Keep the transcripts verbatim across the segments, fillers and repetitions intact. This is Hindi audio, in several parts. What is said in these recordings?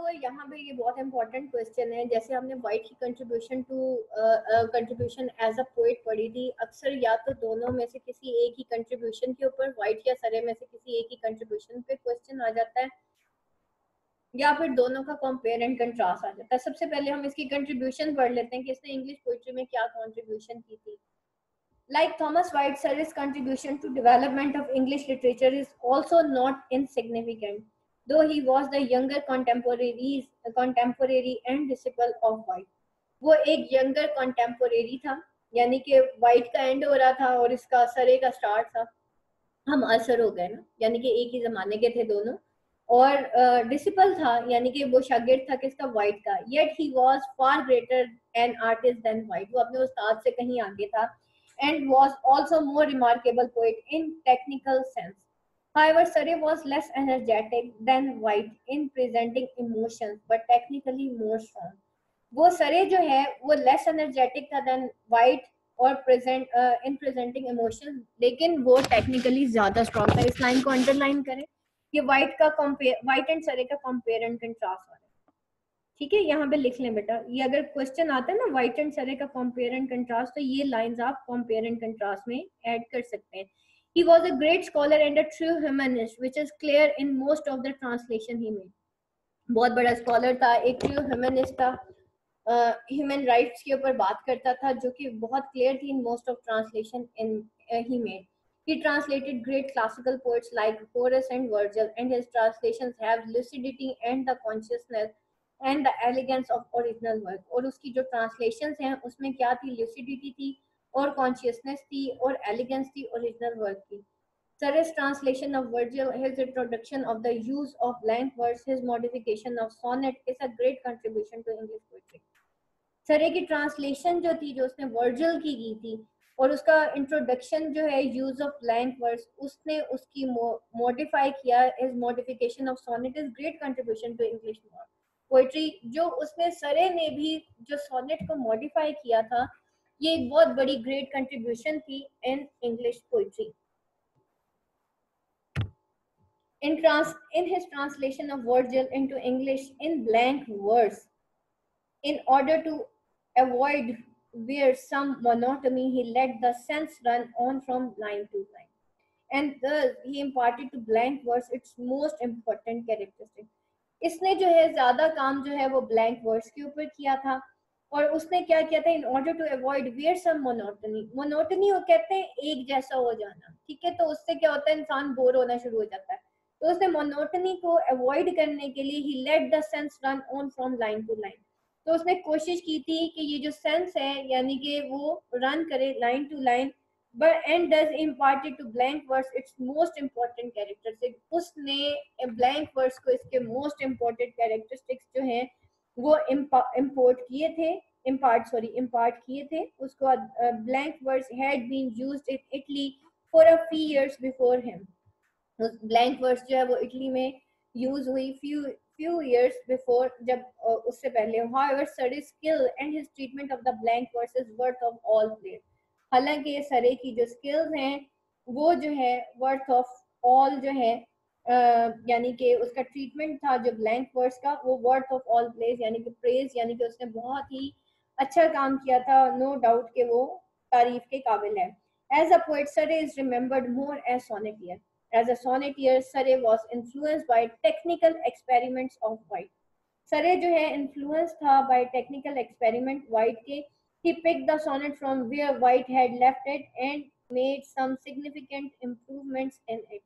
तो यहाँ पे ये बहुत इंपॉर्टेंट क्वेश्चन है, जैसे हमने वाइट की contribution to contribution as a poet पढ़ी थी, अक्सर या तो दोनों में से किसी एक ही कंट्रीब्यूशन के ऊपर, वाइट या सरे में से किसी एक ही कंट्रीब्यूशन पे क्वेश्चन आ जाता है, या फिर दोनों का कंपेयर एंड कंट्रास्ट आ जाता है। सबसे पहले हम इसकी कंट्रीब्यूशन पढ़ लेते हैं कि इसने इंग्लिश पोइट्री में क्या कंट्रीब्यूशन की थी। Like Thomas White, Surrey's contribution to development of English literature is also not insignificant, though he was the younger contemporaries, contemporary and disciple of White. वो एक younger contemporary था, यानी कि White का end हो रहा था और इसका Surrey का start था। हम असर हो गए ना, यानी कि एक ही जमाने के थे दोनों, और डिसिपल uh, था, यानी कि वो शागिर्द था किसका, वाइट का। Yet he was far greater an artist than Wyatt, वो अपने उस्ताद से कहीं आगे था, and was also more remarkable poet in technical sense. However, Surrey was less energetic than White in presenting emotions, but technically more strong. वो सरे जो है वो लेस एनर्जेटिक था देन वाइट और प्रेजेंट इन प्रेजेंटिंग इमोशंस, लेकिन वो टेक्निकली ज्यादा स्ट्रॉन्ग था। इस लाइन को अंडरलाइन करें कि वाइट का कंपेयर, वाइट एंड सरे का कंपेयर एंड कंट्रास्ट हो रहा है, ठीक है, यहाँ पे लिख लें बेटा। ये अगर क्वेश्चन आता है ना वाइट एंड सरे का कंपेयर एंड कंट्रास्ट, तो ये लाइंस आप कंपेयर एंड कंट्रास्ट में ऐड कर सकते हैं। He was a great scholar and a true humanist, which is clear in most of the translation he made. बहुत बड़ा स्कॉलर था, एक ट्रू ह्यूमनिस्ट था, ह्यूमन uh, राइट्स के ऊपर बात करता था, जो कि बहुत क्लियर थी in most of translation in he made. He translated great classical poets like Horace and Virgil, and his translations have lucidity and the consciousness and the elegance of original work. और उसकी जो translations हैं उसमें क्या थी, lucidity थी और consciousness थी और elegance थी original work की। Surrey's translation of Virgil, his introduction of the use of blank verse, his modification of sonnet is a great contribution to English poetry. सरे की ट्रांसलेशन जो थी, जो उसने वर्जिल की की थी, और उसका इंट्रोडक्शन जो है यूज ऑफ ब्लैंक वर्ड्स, उसने उसकी मॉडिफाई किया, is modification of sonnet is great contribution to English poetry. जो उसने सरे ने भी जो सोनेट को मॉडिफाई किया था, ये एक बहुत बड़ी ग्रेट कंट्रीब्यूशन थी in English poetry. In, trans, in his translation of Virgil into English in blank verse, in order to avoid where some monotony, he let the sense run on from line to line, and thus he imparted to blank verse its most important characteristic. इसने जो है ज्यादा काम जो है वो ब्लैंक वर्ड्स के ऊपर किया था, और उसने क्या किया था, in order to avoid where some monotony. Monotony वो कहते हैं एक जैसा हो जाना, ठीक है, तो उससे क्या होता है, इंसान बोर होना शुरू हो जाता है। तो उसने मोनोटनी को अवॉइड करने के लिए ही let the sense run on from line to line, तो उसने कोशिश की थी कि ये जो सेंस है यानी कि वो रन करे line to line, but and does imparted to blank words its most important characteristic. उसने ब्लैंक वर्ड्स को इसके मोस्ट इंपॉर्टेंट कैरेक्टरिस्टिक्स जो हैं वो इम्पोर्ट किए थे, इम्पार्ट सॉरी इम्पार्ट किए थे। उसको blank words had been used in Italy for a few years before him. Blank words जो है वो इटली में यूज हुई फ्यू few years before, जब uh, उससे पहले। However, Surrey's skill and his treatment of the blank verse is worth of all praise. हालांकि ये सरे की जो स्किल्स हैं वो जो है वर्थ ऑफ ऑल जो है, uh, यानी कि उसका ट्रीटमेंट था जो ब्लैंक वर्ड्स का, वो वर्थ ऑफ ऑल प्लेस यानी कि प्रेज, यानी कि उसने बहुत ही अच्छा काम किया था, नो डाउट कि वो तारीफ के काबिल है। As a poet Surrey is remembered more as sonneteer. As a sonneteer, Surrey was influenced by technical experiments of White. Surrey जो है influenced था by technical experiment White के। He picked the sonnet from where White had left it and made some significant improvements in it.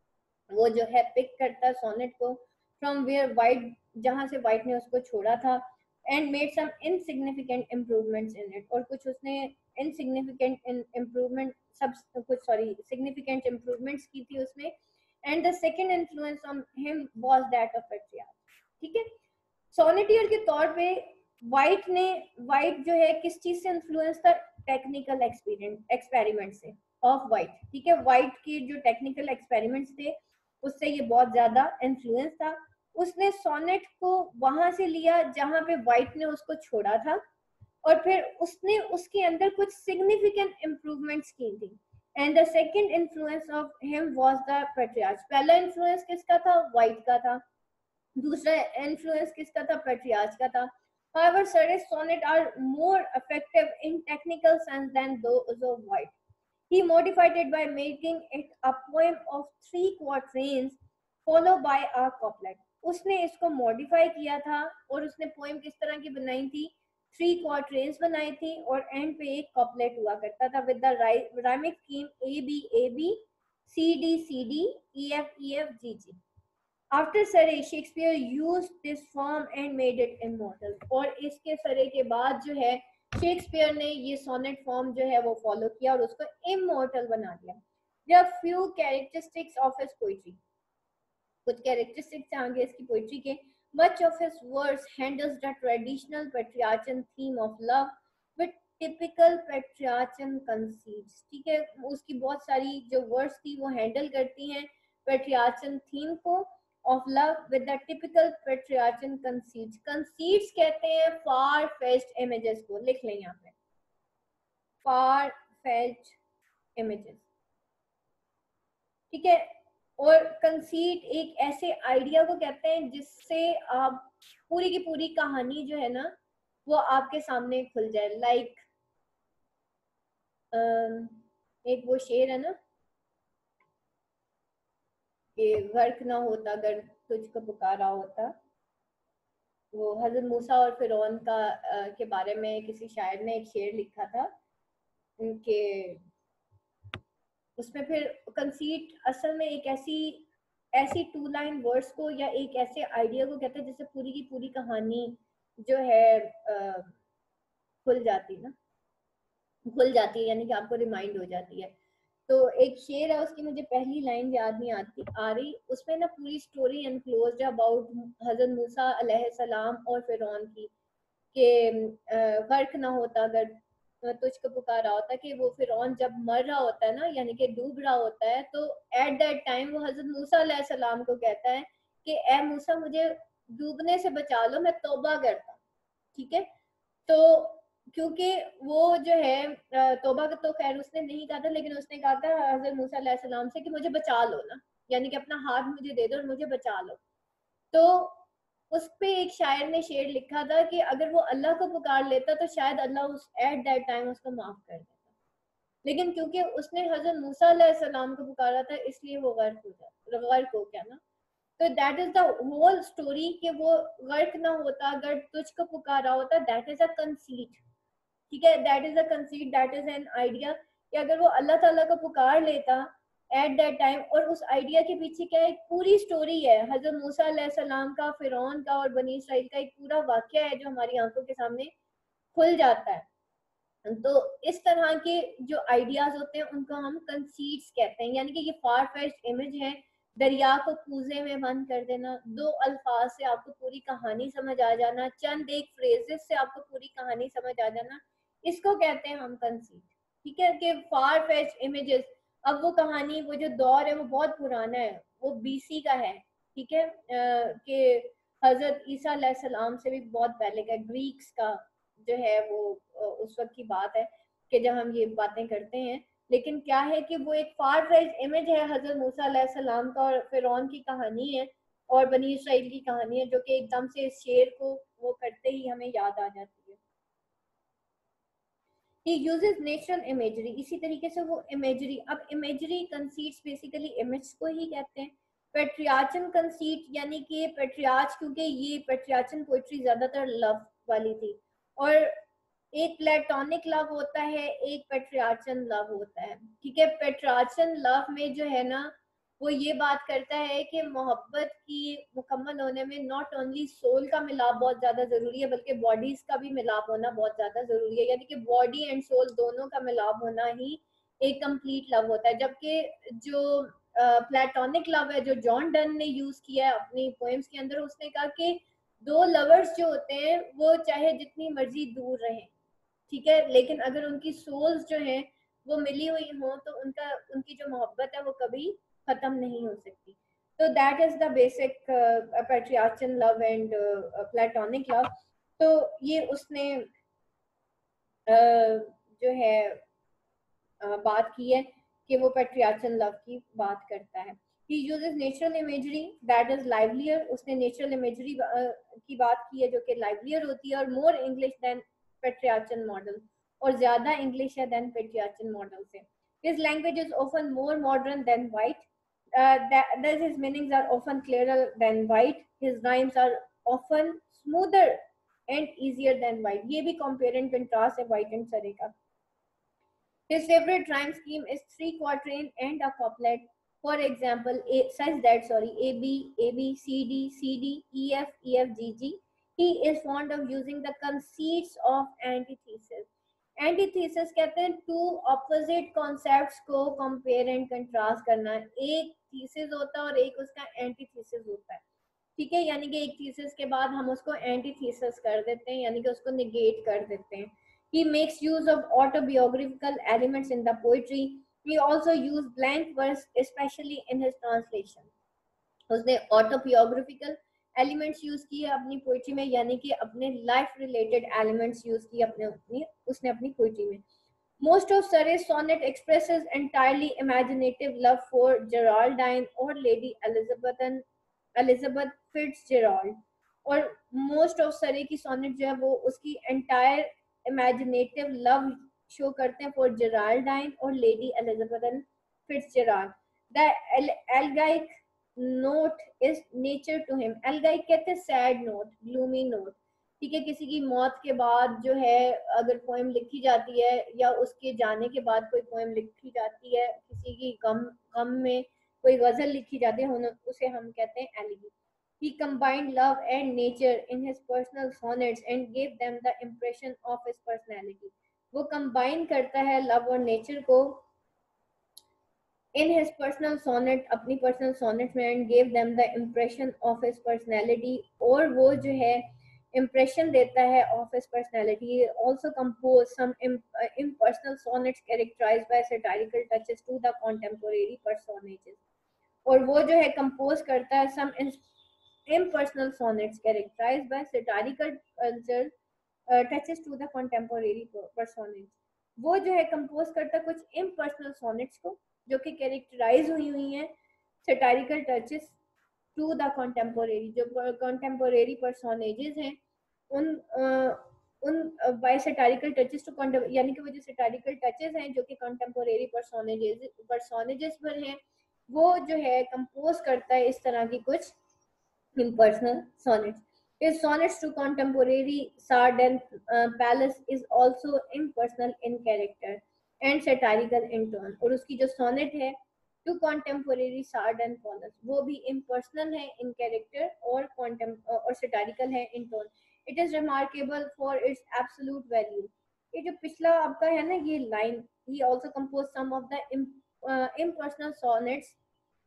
वो जो है pick करता sonnet को from where White, जहाँ से White ने उसको छोड़ा था, and made some insignificant improvements in it, और कुछ उसने insignificant improvement सब कुछ सॉरी significant improvements की थी उसमें। and the second influence on him was that of Petrarch, ठीक है। सोनेटियर के तौर पे वाइट ने वाइट जो है किस चीज से इन्फ्लुएंस था, टेक्निकल एक्सपीरियंस एक्सपेरिमेंट से ऑफ वाइट, ठीक है। वाइट के जो टेक्निकल एक्सपेरिमेंट्स थे उससे ये बहुत ज्यादा इन्फ्लुएंस था। उसने सोनेट को वहां से लिया जहां पे वाइट ने उसको छोड़ा था, और फिर उसने उसके अंदर कुछ सिग्निफिकेंट इम्प्रूवमेंट्स की थी। And the second influence of him was the patriarch. पहला इन्फ्लुएंस किसका था, वाइट का था। दूसरा इन्फ्लुएंस किसका था? पेट्रियार्च का था. However, Surrey's sonnet are more effective in technical sense than those of White. He modified it by making it a poem of three quatrains followed by a couplet. उसने इसको मॉडिफाई किया था और उसने पोएम किस तरह की बनाई थी? थ्री क्वार्ट्रेन्स बनाई थी और एंड पे एक कपलेट हुआ करता था with the rhyming scheme A B A B C D C D E F E F G G. After Surrey, Shakespeare used this form and made it immortal. और इसके सरे के बाद जो है शेक्सपियर ने ये सोनेट फॉर्म जो है वो फॉलो किया और उसको इमोर्टल बना दिया. There are few characteristics of his poetry. कुछ कैरेक्टरिस्टिक्स आगे इसकी पोइट्री के. Much of his verse handles the traditional patriarchal theme of love with typical patriarchal conceits. ठीक है, उसकी बहुत सारी जो वर्ड्स थी वो हैंडल करती हैं patriarchal थीम को of love with the typical patriarchal conceits. Conceits कहते हैं far fetched images को. लिख लें यहाँ पे far fetched images. ठीक है, और कंसीट एक ऐसे आइडिया को कहते हैं जिससे आप पूरी की पूरी कहानी जो है ना वो आपके सामने खुल जाए. लाइक like, एक वो शेर है ना कि गर्क ना होता अगर तुझको पुकारा होता. वो हजरत मूसा और फिरौन का आ, के बारे में किसी शायर ने एक शेर लिखा था उनके. उसमें फिर कंसीट असल में एक ऐसी ऐसी टू लाइन वर्ड्स को या एक ऐसे आइडिया को कहते हैं जिससे पूरी की पूरी कहानी जो है आ, खुल जाती ना खुल जाती है यानी कि आपको रिमाइंड हो जाती है. तो एक शेर है उसकी मुझे पहली लाइन याद नहीं आती आ रही. उसमें ना पूरी स्टोरी एनक्लोज्ड अबाउट हजरत मूसा अलैहिस्सलाम और फिरौन की कि गर्क ना होता अगर तुझको पुकारा होता कि वो फिरौन जब मर रहा होता है ना यानी कि डूब रहा होता है तो एट दैट टाइम वो हजरत मूसा अलैहिस्सलाम को कहता है कि ए मूसा मुझे डूबने से बचा लो, मैं तौबा करता हूँ. ठीक है, तो क्योंकि वो जो है तौबा तो खैर उसने नहीं कहा था लेकिन उसने कहा था हजरत मूसा अलैहिस्सलाम से कि मुझे बचा लो ना, यानी कि अपना हाथ मुझे दे दो और मुझे बचा लो. तो उस पे एक शायर ने शेर लिखा था कि अगर वो अल्लाह को पुकार लेता तो शायद अल्लाह उस एट दैट टाइम उसको माफ कर देता, लेकिन क्योंकि उसने हजरत मूसा अलैहिस्सलाम को पुकारा था इसलिए वो गर्क हो जाता गर्क हो गया ना. तो that is the whole story कि वो गर्क ना होता अगर तुझको पुकारा होता. That is a conceit. ठीक है, that is a conceit, that is an idea कि अगर वो अल्लाह ताला को पुकार लेता एट दैट टाइम. और उस आइडिया के पीछे क्या एक पूरी स्टोरी है हजरत मूसा अलैहिस्सलाम का, फिरौन का और बनी इसराइल का एक पूरा वाकया है जो हमारी आंखों के सामने खुल जाता है. तो इस तरह के जो आइडियाज होते हैं उनको हम कंसीट्स कहते हैं. यानी कि ये फार फेच्ड इमेज है. दरिया को कूजे में बंद कर देना, दो अल्फाज से आपको पूरी कहानी समझ आ जाना, चंद एक फ्रेजेस से आपको पूरी कहानी समझ आ जाना, इसको कहते हैं हम कंसीट. ठीक है, कि फार फेच्ड इमेजेस. अब वो कहानी वो जो दौर है वो बहुत पुराना है, वो बीसी का है. ठीक है, कि हजरत ईसा अलैहिस्सलाम से भी बहुत पहले का, ग्रीक्स का जो है वो उस वक्त की बात है कि जब हम ये बातें करते हैं. लेकिन क्या है कि वो एक फार फेच्ड इमेज है हजरत मूसा अलैहिस्सलाम का और फिरौन की कहानी है और बनी इसराइल की कहानी है जो कि एकदम से इस शेर को वो करते ही हमें याद आ जाती है. He uses natural imagery. इसी तरीके से वो imagery. अब imagery conceits basically image को ही कहते हैं. पेट्रियार्चन कंसीट यानी कि पेट्रियार्च, क्योंकि ये पेट्रियार्चन पोइट्री ज्यादातर लव वाली थी और एक प्लेटोनिक लव होता है, एक पेट्रियार्चन लव होता है. ठीक है, पेट्रियार्चन लव में जो है ना वो ये बात करता है कि मोहब्बत की मुकम्मल होने में नॉट ओनली सोल का मिलाप बहुत ज्यादा जरूरी है बल्कि बॉडीज का भी मिलाप होना बहुत ज्यादा जरूरी है. यानी कि बॉडी एंड सोल दोनों का मिलाप होना ही एक कंप्लीट लव होता है. जबकि जो प्लेटोनिक लव है जो जॉन डन ने यूज किया है अपनी पोएम्स के अंदर, उसने कहा कि दो लवर्स जो होते हैं वो चाहे जितनी मर्जी दूर रहें, ठीक है, लेकिन अगर उनकी सोल्स जो हैं वो मिली हुई हों तो उनका उनकी जो मोहब्बत है वो कभी खत्म नहीं हो सकती. तो that is the basic patriarchal love and platonic love. तो ये उसने uh, जो है uh, बात की है कि वो पेट्रियार्चल लव की बात करता है. He uses natural imagery that is livelier. उसने natural imagery की बात की है जो कि livelier होती है और more English than patriarchal model, और ज़्यादा English है than patriarchal model से. His language is often more modern than white. Uh, that, that his meanings are often clearer than white. His rhymes are often smoother and easier than white. ये भी compare and contrast है white and Surrey का. His favorite rhyme scheme is three quatrain and a couplet. For example, a, such that sorry A B A B C D C D E F E F G G. He is fond of using the conceits of antithesis. Antithesis कहते हैं two opposite concepts को compare and contrast करना. एक thesis होता है और एक उसका antithesis होता है. ठीक है, यानी कि एक thesis के बाद हम उसको antithesis कर देते हैं, यानी कि उसको negate कर देते हैं. He makes use of autobiographical elements in the poetry. He also used blank verse, especially in his translation. उसने autobiographical elements use किए अपनी poetry में, यानी कि अपने life related elements use किए अपने अपनी उसने अपनी poetry में. Most of Surrey's sonnet expresses entirely imaginative love for Geraldine or Lady Elizabeth Elizabeth Fitzgerald. और most of Surrey की sonnet जो है वो उसकी entire imaginative love show करते हैं for Geraldine और Lady Elizabeth Fitzgerald. The elegiac note is nature to him. Elegiac कहते हैं sad note, gloomy note. ठीक है, किसी की मौत के बाद जो है अगर पोएम लिखी जाती है या उसके जाने के बाद कोई पोएम लिखी जाती है, किसी की गम गम में कोई गजल लिखी जाती है, उसे हम कहते हैं एलिगी. He combined love and nature in his personal sonnets and gave them the impression of his personality. वो combine करता है love और nature को in his personal sonnet, अपनी personal sonnet में, and gave them the impression of his personality. और वो जो है impression देता है of his personality. He also composed some impersonal sonnets characterized by satirical touches to the contemporary personages. और वो जो है compose करता है some impersonal sonnets characterized by satirical culture uh, touches to the contemporary personage. वो जो है compose करता है कुछ impersonal sonnets को जो कि characterize हुई हुई हैं satirical touches to the contemporary, जो contemporary personages हैं उन uh, उन by satirical touches to यानी कि वो जो satirical touches हैं जो कि contemporary personages personages पर हैं, वो जो है compose करता है इस तरह की कुछ impersonal sonnets. His sonnets to contemporary Sardan uh, Palace is also impersonal in character and satirical in tone. और उसकी जो sonnet है to contemporary Sardan Palace वो भी impersonal है in character और contem और satirical है in tone. It is remarkable for its absolute value. ये जो पिछला आपका है ना ये line, he also composed some of the imp, uh, impersonal sonnets.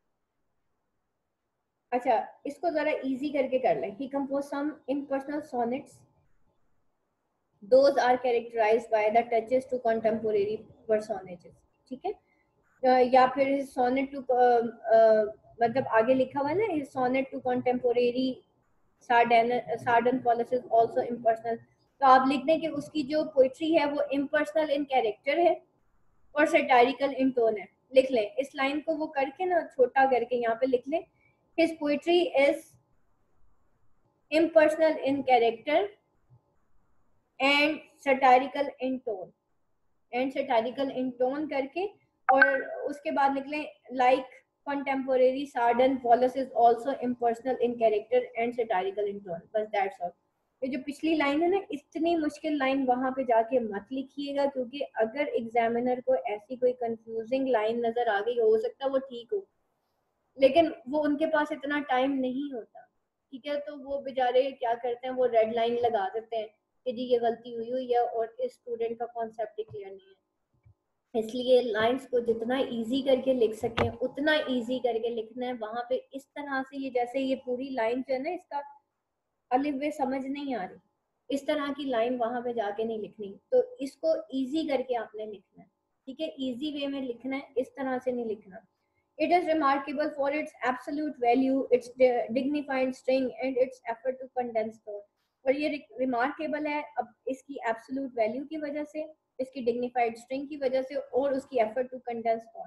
अच्छा, इसको जरा इजी करके कर लें. He composed some impersonal sonnets. Those are characterized by the touches to contemporary personages. ठीक है, uh, या फिर sonnet to uh, uh, मतलब आगे लिखा हुआ है ना, sonnet to contemporary Sardan Sardan Palace is also impersonal. तो आप लिख दें कि उसकी जो पोइट्री है वो impersonal in character है और satirical in tone है. लिख लें इस लाइन को वो करके ना छोटा करके यहाँ पे लिख लें. His poetry is impersonal in character and satirical in tone. And satirical in tone करके और उसके बाद निकले like contemporary Sardan Wallace is also impersonal in character and satirical in tone. बस that's all. ये जो पिछली लाइन है ना, इतनी मुश्किल लाइन वहां पे जाके मत लिखिएगा, क्योंकि अगर एग्जामिनर को ऐसी कोई कंफ्यूजिंग लाइन नजर आ गई, हो सकता है वो ठीक हो लेकिन वो उनके पास इतना टाइम नहीं होता. ठीक है, तो वो बेचारे क्या करते हैं, वो रेड लाइन लगा देते हैं कि जी ये गलती हुई हुई है और इस स्टूडेंट का कॉन्सेप्ट क्लियर नहीं है. इसलिए लाइंस को जितना इजी करके लिख सकें उतना इजी करके लिखना है. वहां पे इस तरह से ये जैसे ये पूरी लाइन जो है ना, इसका अलिफ बे समझ नहीं आ रही, इस तरह की लाइन वहां पे जाके नहीं लिखनी. तो इसको इजी करके आपने लिखना है. ठीक है, इजी वे में लिखना है, इस तरह से नहीं लिखना. It is remarkable for its absolute value, its dignified string, and its effort to condense thought. और ये remarkable है अब इसकी absolute value की वजह से, इसकी dignified string की वजह से और उसकी effort to condense thought.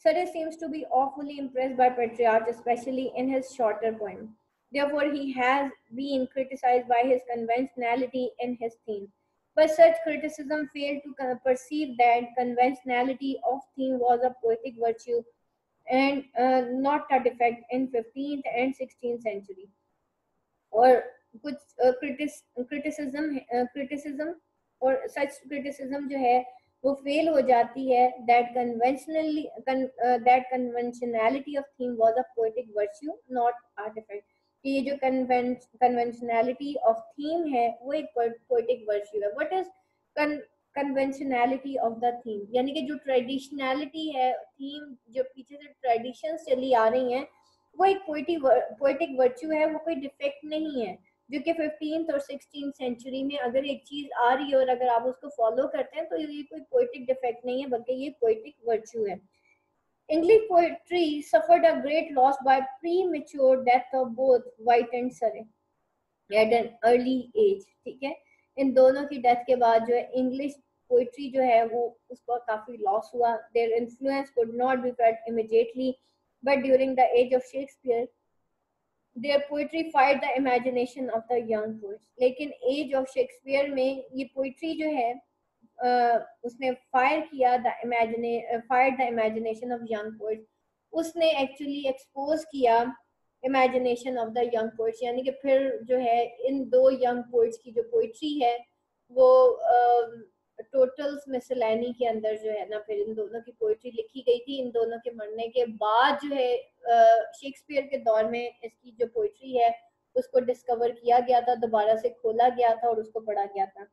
Surrey seems to be awfully impressed by Petrarch, especially in his shorter poems. Therefore, he has been criticized by his conventionality in his themes. But such criticism failed to co- perceive that conventionality of theme was a poetic virtue and uh, not a defect in fifteenth and sixteenth century. और कुछ क्रिटिस क्रिटिसिज्म क्रिटिसिज्म और सच क्रिटिसिज्म जो है वो फेल हो जाती है that conventionally that conventionality of theme was a poetic virtue not artifact कि ये जो कन्वेंशनैलिटी ऑफ थीम है वो एक पोएटिक वर्च्यू है what is conventionality of the theme यानी कि जो ट्रेडिशनैलिटी है थीम जो पीछे से ट्रेडिशंस चली आ रही हैं वो एक पोएटिक पोएटिक वर्च्यू है वो कोई डिफेक्ट नहीं है जो कि फिफ्टींथ और सिक्सटींथ सेंचुरी में अगर एक चीज आ रही है और अगर आप उसको फॉलो करते हैं तो ये कोई पोएटिक डिफेक्ट नहीं है बल्कि ये पोएटिक वर्च्यू है English poetry suffered a great loss by premature death of both White and Surrey at an early age ठीक है इन दोनों की डेथ के बाद जो है इंग्लिश पोइट्री जो है वो उसका काफी लॉस हुआ their influence could not be felt immediately but during the age of Shakespeare, their poetry fired the imagination of the young poets. लेकिन age of Shakespeare में ये poetry जो है uh, उसने fire किया the imagine fired the imagination of young poets. उसने actually expose किया imagination of the young poets यानी कि फिर जो है इन दो young poets की जो poetry है वो uh, टोटल्स मिसलैनी के अंदर जो है ना फिर इन दोनों की पोइट्री लिखी गई थी इन दोनों के मरने के बाद जो है शेक्सपियर के दौर में इसकी जो पोइट्री है उसको डिस्कवर किया गया था दोबारा से खोला गया था और उसको पढ़ा गया था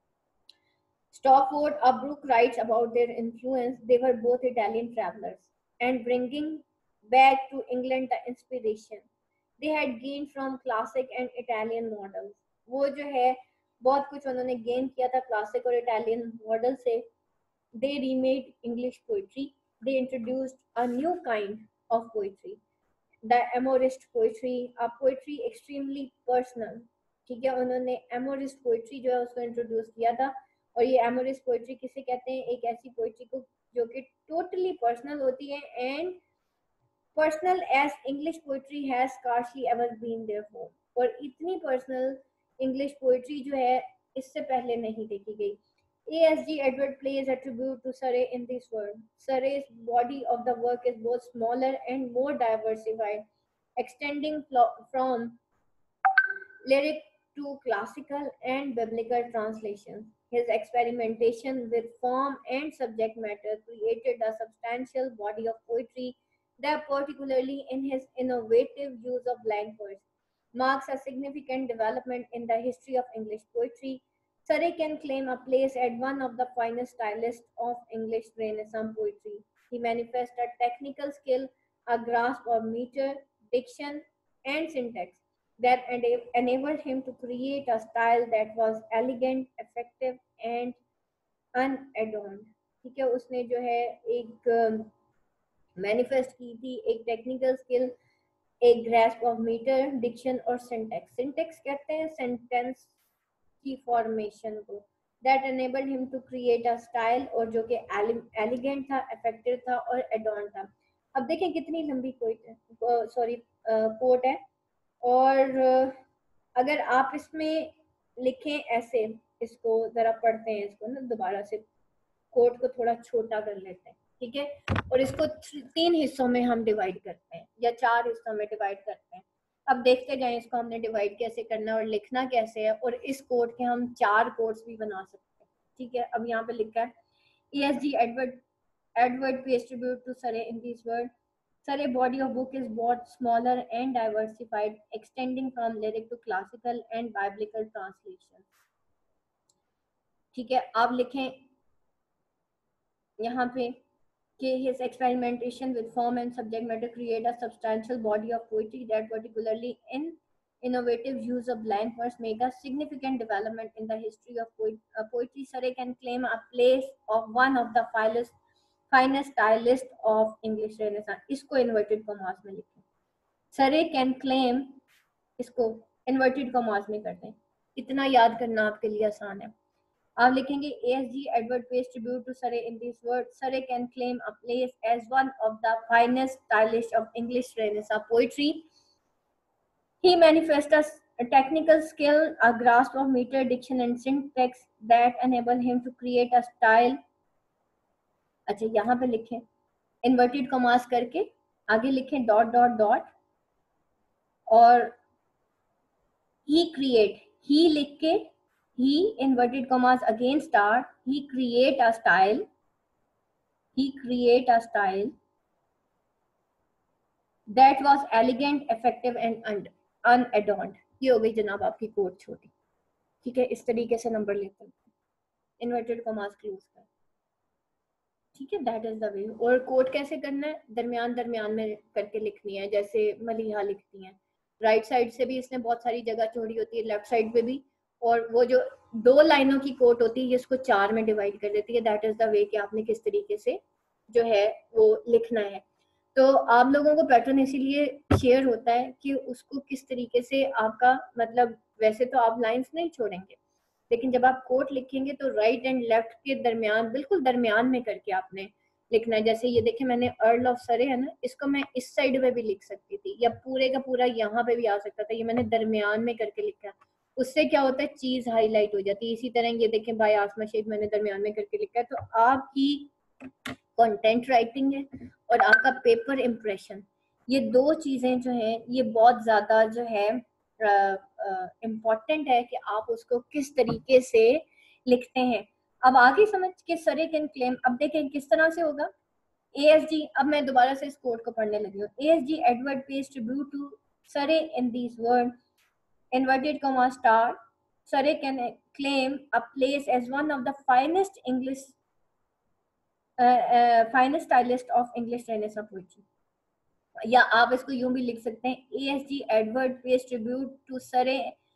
Stockford Brooke writes about their influence. They were both Italian travelers and bringing back to England the inspiration they had gained from classic and Italian models. वो जो है बहुत कुछ उन्होंने गेन किया था क्लासिक और इटालियन मॉडल से they remade English poetry. They introduced a new kind of poetry, the amorist poetry, a poetry extremely personal. ठीक है उन्होंने amorist poetry जो है उसको इंट्रोड्यूस किया था और ये amorist poetry किसे कहते हैं एक ऐसी poetry को जो कि totally personal होती है and personal as English poetry has scarcely ever been their form. और इतनी personal English poetry जो है इससे पहले नहीं देखी गई A S G Edward pays a tribute to Surrey in this work. Surrey's body of the work is both smaller and more diversified, extending from lyric to classical and biblical translations. His experimentation with form and subject matter created a substantial body of poetry that, particularly in his innovative use of blank verse, marks a significant development in the history of English poetry. Surrey can claim a place as one of the finest stylists of English Renaissance poetry. He manifests a technical skill, a grasp of meter, diction, and syntax that ena- enabled him to create a style that was elegant, effective, and unadorned. ठीक है उसने जो है एक मैनिफेस्ट की थी एक टेक्निकल स्किल एक ग्रास्प ऑफ मीटर डिक्शन और सिंटेक्स सिंटेक्स कहते हैं सेंटेंस की फॉर्मेशन को that enabled him to create a style और जो कि एलिगेंट था इफेक्टिव था और एडॉर्न था अब देखें कितनी लंबी कोट सॉरी कोट है और अगर आप इसमें लिखें ऐसे इसको जरा पढ़ते हैं इसको ना दोबारा से कोट को थोड़ा छोटा कर लेते हैं ठीक है और इसको तीन हिस्सों में हम डिवाइड करते हैं या चार हिस्सों में डिवाइड करते हैं अब देखते जाएं इसको हमने डिवाइड कैसे करना है और लिखना कैसे है और इस कोड के हम चार कोड्स भी बना सकते हैं ठीक है अब यहाँ पे लिखा है E S G Edward Edward pays tribute to Surrey in this word. Surrey body of book is both smaller and diversified, extending from lyric to classical and biblical translations. ठीक है आप लिखें यहाँ पे his experimentation with form and subject matter create a substantial body of poetry that, particularly in innovative use of blank verse, make a significant development in the history of poet uh, poetry. Surrey can claim a place of one of the finest finest stylist of English Renaissance. इसको inverted commas में लिखें. Surrey can claim इसको inverted commas में कर दें. इतना याद करना आपके लिए आसान है. आप लिखेंगे A S G Edward Page tribute to Surrey in this word, Surrey can claim a place as one of the finest stylish of English Renaissance poetry. He manifests a technical skill, a grasp of meter, diction and syntax that enable him to create a style. अच्छा यहाँ पे लिखें इन्वर्टेड कॉमास करके, आगे लिखें डॉट डॉट डॉट और he create, he लिख के he inverted commas again start, he create a style, he create a style that was elegant, effective and unadorned. ये हो गई जनाब आपकी कोट छोटी. ठीक है, इस तरीके से नंबर लेते हैं इन्वर्टेड कॉमास क्लोज कर. ठीक है, दैट इज द वे. और कोट कैसे करना है, दरमियान दरमियान में करके लिखनी है, जैसे मलिहा लिखती हैं. राइट साइड से भी इसने बहुत सारी जगह छोड़ी होती है, लेफ्ट साइड पे भी. और वो जो दो लाइनों की कोट होती है इसको चार में डिवाइड कर देती है. दैट इज द वे कि आपने किस तरीके से जो है वो लिखना है. तो आप लोगों को पैटर्न इसीलिए शेयर होता है कि उसको किस तरीके से आपका मतलब, वैसे तो आप लाइंस नहीं छोड़ेंगे, लेकिन जब आप कोट लिखेंगे तो राइट एंड लेफ्ट के दरमियान, बिल्कुल दरमियान में करके आपने लिखना है. जैसे ये देखें मैंने अर्ल ऑफ सरे है ना, इसको मैं इस साइड में भी लिख सकती थी या पूरे का पूरा यहाँ पे भी आ सकता था. ये मैंने दरमियान में करके लिखा, उससे क्या होता है चीज हाईलाइट हो जाती है. इसी तरह ये देखें बाय आसमा शेख मैंने दरमियान में करके लिखा है. तो आपकी कंटेंट राइटिंग है और आपका पेपर इम्प्रेशन, ये दो चीजें जो हैं ये बहुत ज्यादा जो है इम्पोर्टेंट है कि आप उसको किस तरीके से लिखते हैं. अब आगे समझ के सरे कैन क्लेम. अब देखें किस तरह से होगा. ए एस जी, अब मैं दोबारा से इस कोड को पढ़ने लगी हूँ. A S G Edward Page tribute to Surrey in this word, inverted comma star, Surrey can claim a place as one of the finest English, uh, uh, finest stylist of English Renaissance poetry. या आप इसको यूं भी लिख सकते हैं, A S G Edward Page tribute to Surrey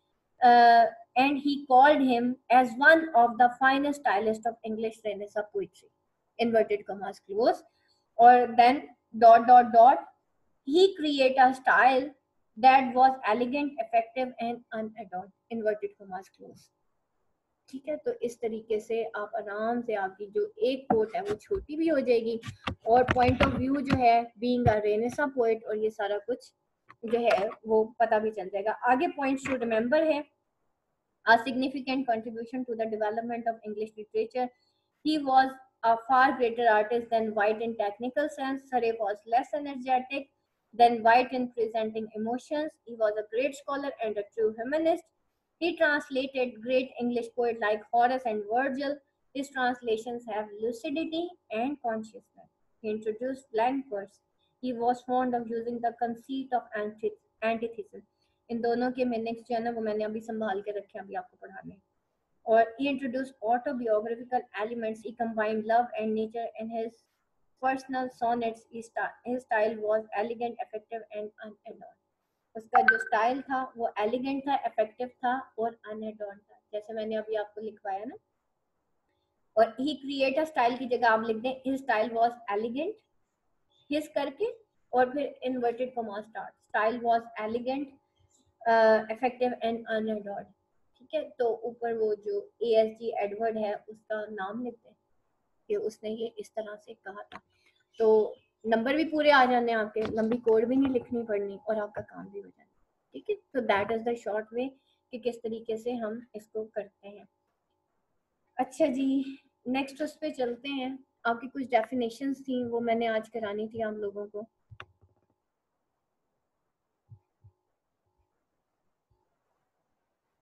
and he called him as one of the finest stylists of English Renaissance poetry. Inverted commas close, or then dot dot dot. He create a style that was elegant, effective and unadorned. Inverted commas close. ठीक है, तो इस तरीके से आप आराम से आपकी जो एक कोट है वो छोटी भी हो जाएगी और पॉइंट ऑफ व्यू जो है बीइंग अ रेनेसां पोएट और ये सारा कुछ जो है वो पता भी चल जाएगा. आगे पॉइंट्स टू रिमेंबर है. A significant contribution to the development of English literature. He was a far greater artist than White in technical sense. Surrey was less energetic than White in presenting emotions. He was a great scholar and a true humanist. He translated great English poets like Horace and Virgil. His translations have lucidity and consciousness. He introduced blank verse. He was fond of using the conceit of antithesis. इन दोनों के मीनिंग्स जो है ना वो मैंने अभी संभाल के रखे हैं अभी आपको पढ़ाने. और he introduced autobiographical elements. He combined love and nature in his personal sonnets. His style was elegant, effective and unadorned. उसका जो स्टाइल था वो एलिगेंट था, इफेक्टिव था और अनएडॉर्न था, जैसे मैंने अभी आपको लिखवाया ना. और ही क्रिएट अ स्टाइल की जगह आप लिख दें his style was elegant, his करके और फिर inverted comma start, style was elegant, effective and unadorned. ठीक है, तो ऊपर वो जो ए एस जी एडवर्ड है उसका नाम लिखते हैं कि उसने ये इस तरह से कहा था. तो नंबर भी पूरे आ जाने आपके, लंबी कोड भी नहीं लिखनी पड़नी और आपका काम भी हो जाना. ठीक है, तो that is the short way कि किस तरीके से हम इसको करते हैं. अच्छा जी, नेक्स्ट उस पे चलते हैं. आपकी कुछ डेफिनेशंस थी वो मैंने आज करानी थी आप लोगों को.